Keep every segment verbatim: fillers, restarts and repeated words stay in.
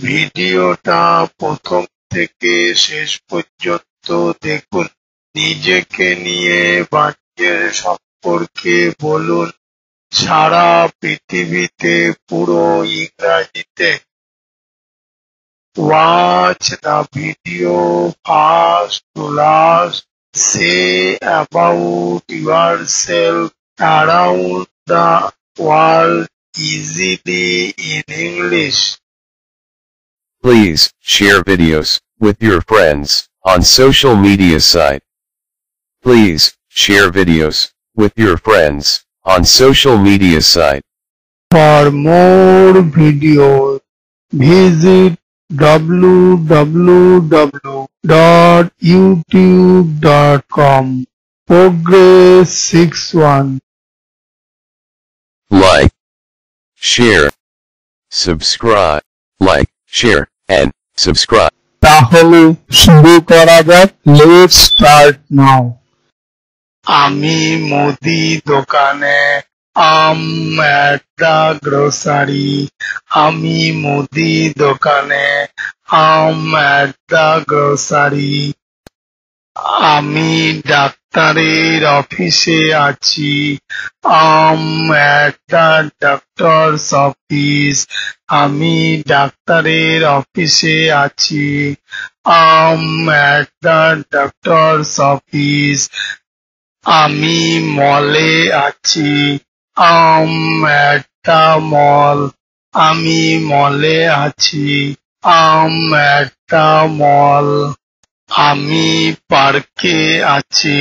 ভিডিওটা প্রথম থেকে শেষ পর্যন্ত দেখুন। নিজেকে নিয়ে বাক্যের সম্পর্কে বলুন। সারা পৃথিবীতে পুরো ইংরাজিতে। Watch the video first to last. Say about yourself around the world easily in English. Please share videos with your friends on social media site. Please share videos with your friends on social media site. For more videos, visit w w w dot youtube dot com. Progress six one. Like, share, subscribe, like, share, and subscribe. তাহলে শুরু করা যাক। Let's start now. আমি মুদি দোকানে আম at the grocery. আমি মুদি দোকানে আম at the grocery. আমি ডাক্তারের অফিসে আছি আম at the doctor's office. আমি ডাক্তারের অফিসে আছি আম at the doctor's office. আমি মলে আছি আম at the mall. আমি মলে আছি আম at the mall. আমি পার্কে আছি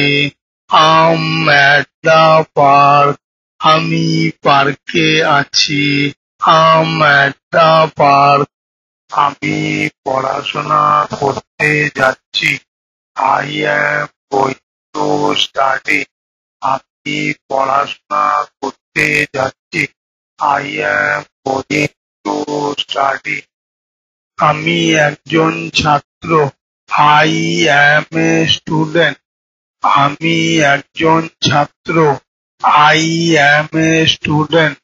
আম at the park. আমি পার্কে আছি আম at the park. আমি পড়াশোনা করতে যাচ্ছি I am going to study. আমি পড়াশোনা করতে যাচ্ছি I am going to study. আমি একজন ছাত্র I am a student. আমি একজন ছাত্র I am a student.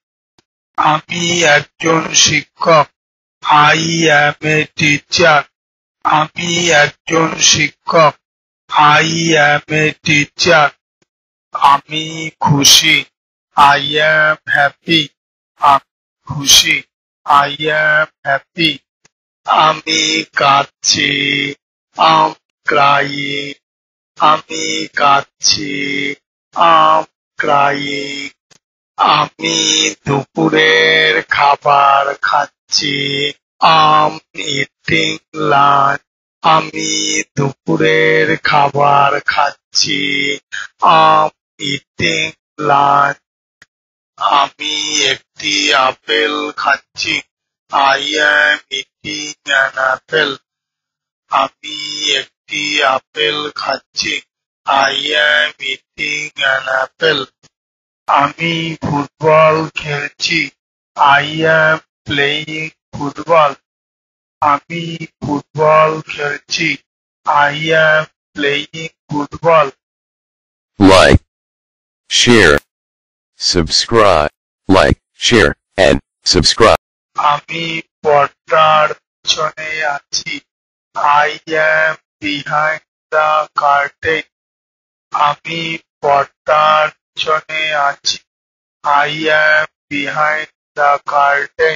আমি একজন শিক্ষক I am a teacher. আমি একজন শিক্ষক I am a teacher. আমি খুশি I am happy. আমি খুশি I am happy. আমি কাঁদছি I'm crying. আমি কাঁদছি I'm crying. আমি দুপুরের খাবার খাচ্ছি I'm eating lunch. আমি দুপুরের খাবার খাচ্ছি I'm eating lunch. আমি একটি আপেল খাচ্ছি I am eating an apple. আমি একটি আপেল খাচ্ছি I am eating an apple. আমি ফুটবল খেলছি I am playing football. আমি ফুটবল খেলছি I am playing football. Like, share, subscribe, like, share, and subscribe. আমি পর্দার পিছনে আছি I am behind the curtain. আমি পর্দার পিছনে আছি I am behind the curtain.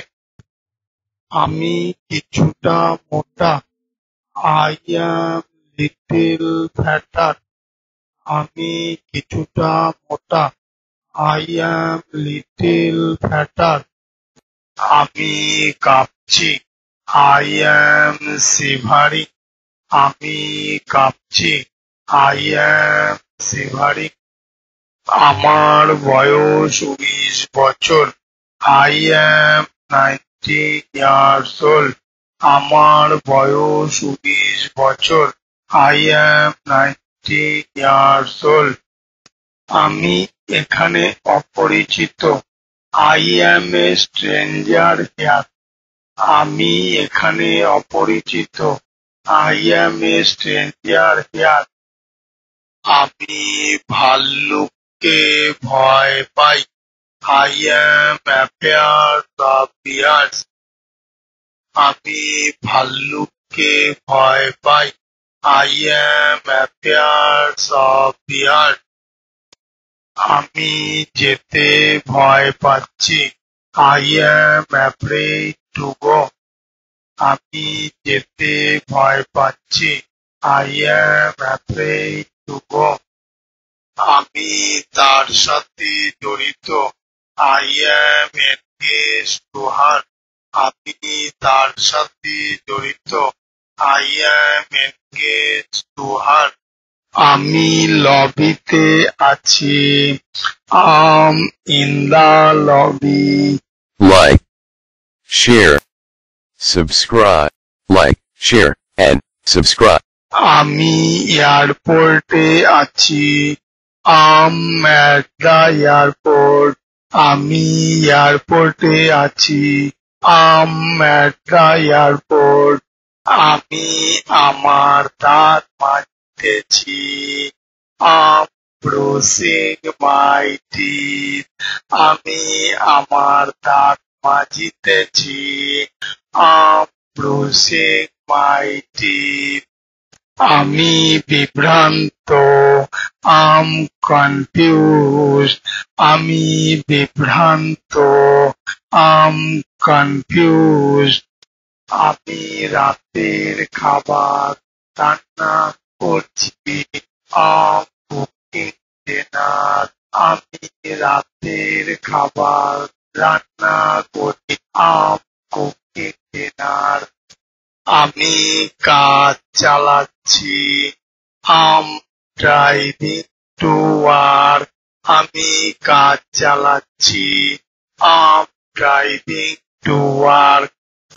আমি কিছুটা মোটা I am little fatter. আমি কিছুটা মোটা I am little fatter. আমি কাঁপছি I am shivering. আমি কাঁপছি I am shivering. আমার বয়স উনিশ বছর I am nineteen years old. আমার বয়স উনিশ বছর I am nineteen years old. আমি এখানে অপরিচিত I am a stranger here. আমি এখানে অপরিচিত I am a stranger here. আমি ভাল্লুককে ভয় পাই I am afraid of bears. আমি ভাল্লুককে ভয় পাই। I am afraid of bear. আমি যেতে ভয় পাচ্ছি। I am afraid to go. আমি যেতে ভয় পাচ্ছি। I am afraid to go. আমি তার সাথে জড়িত। I am engaged to her. আমি তার সাথে জড়িত। I am engaged to her. আমি লবিতে আছি। I'm in the lobby. Like, share, subscribe, like, share, and subscribe. আমি এয়ারপোর্টে আছি। I'm at the airport. আমি এয়ারপোর্টে আছি। I'm at the airport. আমি আমার দাঁত মাজতেছি। I'm brushing my teeth. আমি আমার দাঁত মাজিতেছি। I'm brushing my teeth. আমি বিভ্রান্ত। I'm confused. আমি বিভ্রান্ত। I'm confused. আমি রাতের খাবার রান্না করছি। I'm cooking dinner. আমি রাতের খাবার রান্না করি। I'm cooking dinner. আমি কাজ চালাচ্ছি। I'm driving to work. আমি কাজ চালাচ্ছি। I'm driving to work.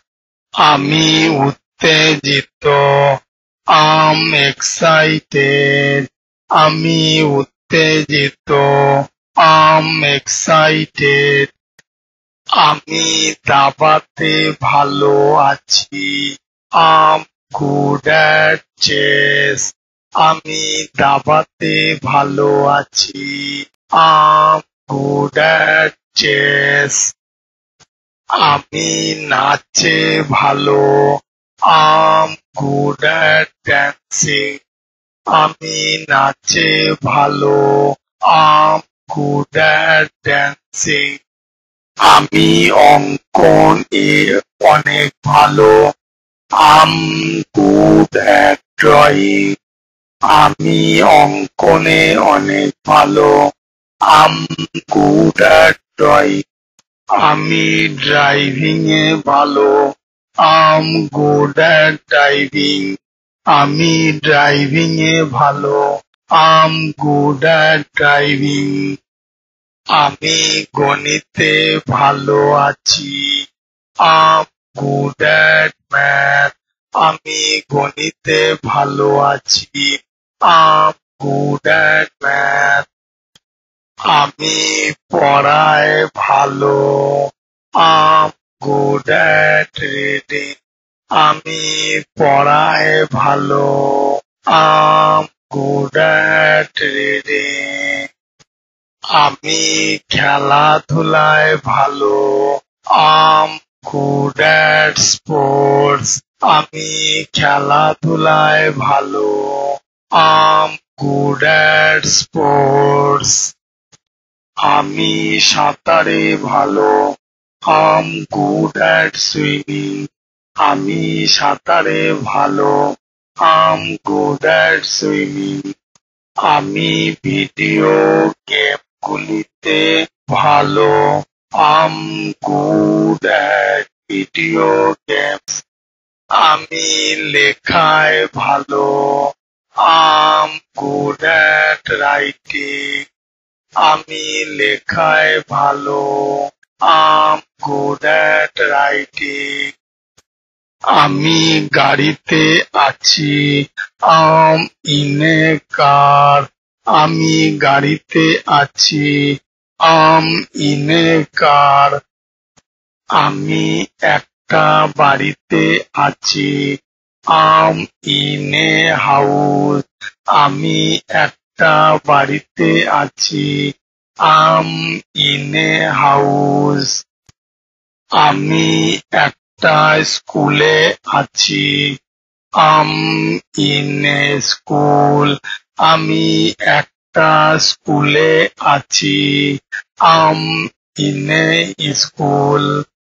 আমি উত্তেজিত। I'm excited. আমি উত্তেজিত। I'm excited. আমি দাবাতে ভালো আছি। I'm good at chess. আমি দাবাতে ভালো আছি। I'm good at chess. আমি নাচে ভালো। I'm good at dancing. আমি নাচে ভালো। I'm good at dancing. আমি অঙ্কন এ অনেক ভালো। I'm good at drawing. আমি অঙ্কনে অনেক ভালো। I'm good at drawing. আমি ড্রাইভিং এ ভালো। I'm good at driving. আমি ড্রাইভিং এ ভালো। I'm good at driving. আমি গণিতে ভালো আছি। I'm good at math. আমি গণিতে ভালো আছি। I'm good at math. আমি পড়ায় ভালো। I'm good at reading. আমি পড়ায় ভালো। I'm good at reading. আমি খেলাধুলায় ভালো। I'm good at sports. আমি খেলাধুলায় ভালো। I'm good at sports. আমি সাঁতারে ভালো। I'm good at swimming. আমি সাঁতারে ভালো। I'm good at swimming. আমি ভিডিও গেমগুলিতে ভালো। I'm good at video games. আমি লেখায় ভালো। I'm good at writing. আমি লেখায় ভালো। I'm good at writing. আমি গাড়িতে আছি। I'm in a car. আমি গাড়িতে আছি। I'm in a car. আমি একটা বাড়িতে আছি। I'm in a house. আমি একটা বাড়িতে আছি। I'm in a house. আমি এক একটা স্কুলে আছি। আম ইন এ স্কুল, আমি একটা স্কুলে আছি। I'm in a school.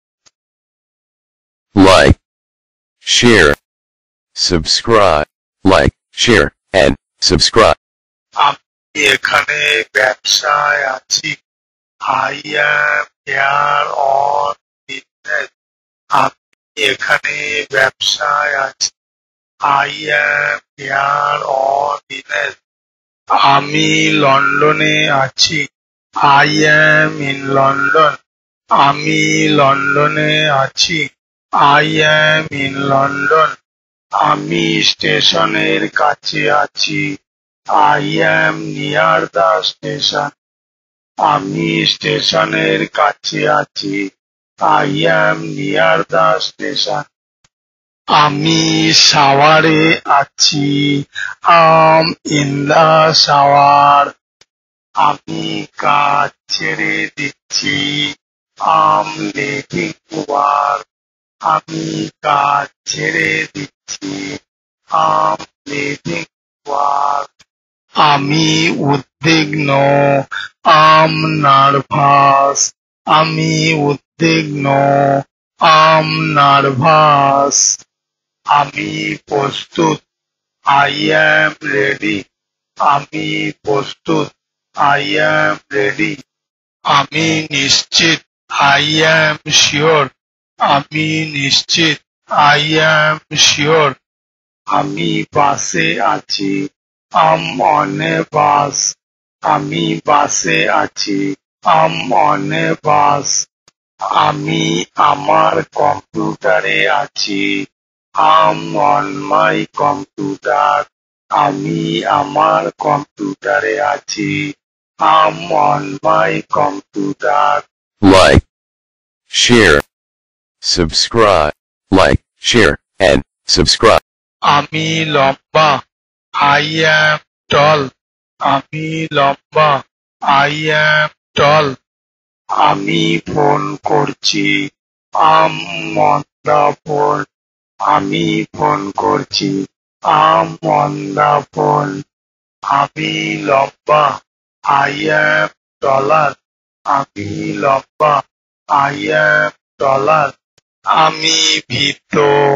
Like, share, subscribe, like, share, and subscribe. আমি এখানে ব্যবসায় আছি। I am here on business. আমি এখানে ব্যবসায় আছি। I am here on business. আমি লন্ডনে আছি। I am in London. আমি লন্ডনে আছি। I am in London. আমি স্টেশনের কাছে আছি। I am near the station. আমি স্টেশনের কাছে আছি। I am near the station. আমি শাওয়ারে আছি। I'm in the shower. আমি কাজ ছেড়ে দিচ্ছি। I'm leaving work. আমি কাজ ছেড়ে দিচ্ছি। I'm leaving work. আমি উদ্বিগ্ন। I'm nervous. আমি উদ্বিগ্ন। I'm nervous. আমি প্রস্তুত। I am ready. আমি প্রস্তুত। I am ready. আমি নিশ্চিত। I am sure. আমি নিশ্চিত। I am sure. আমি বাসে আছি। I'm on a bus. আমি বাসে আছি। I'm on a bus. আমি আমার কম্পিউটারে আছি। I'm on my computer. আমি আমার কম্পিউটারে আছি। I'm on my computer. Like, share, subscribe, like, share, and subscribe. আমি লম্বা। I am tall. আমি লম্বা। I am tall. আমি ফোন করছি। I'm on the phone. আমি ফোন করছি। I'm on the phone. আমি লম্বা। I am taller. আমি লম্বা। I am taller. আমি ভীত।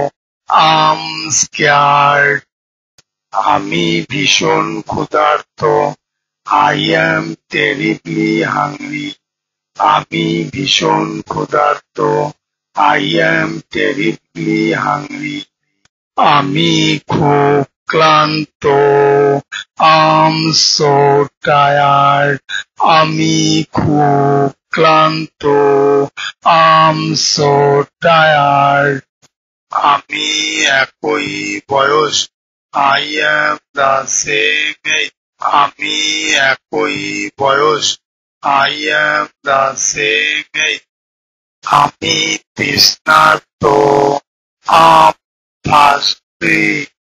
I'm scared. আমি ভীষণ ক্ষুধার্ত। I am terribly hungry. আমি ভীষণ ক্ষুধার্ত। I am terribly hungry. আমি খুব ক্লান্ত। I'm so tired. আমি খুব ক্লান্ত। I'm so tired. আমি একই বয়স। I am the same age. আমি একই বয়স। I am the same age. আমি তৃষ্ণার্ত। I'm thirsty.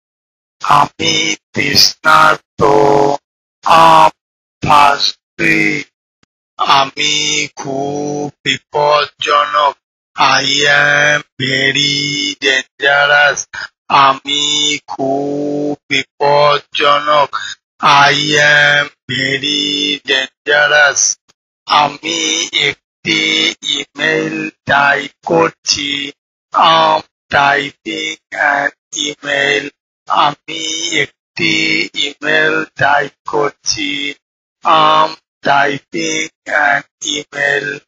আমি তৃষ্ণার্ত। I'm thirsty. আমি খুব বিপজ্জনক। I am very dangerous. আমি খুব বিপজ্জনক। I am very dangerous. আমি একটি ইমেল টাইপ করছি। I'm typing an email. আমি একটি ইমেল টাইপ করছি। I'm typing an email.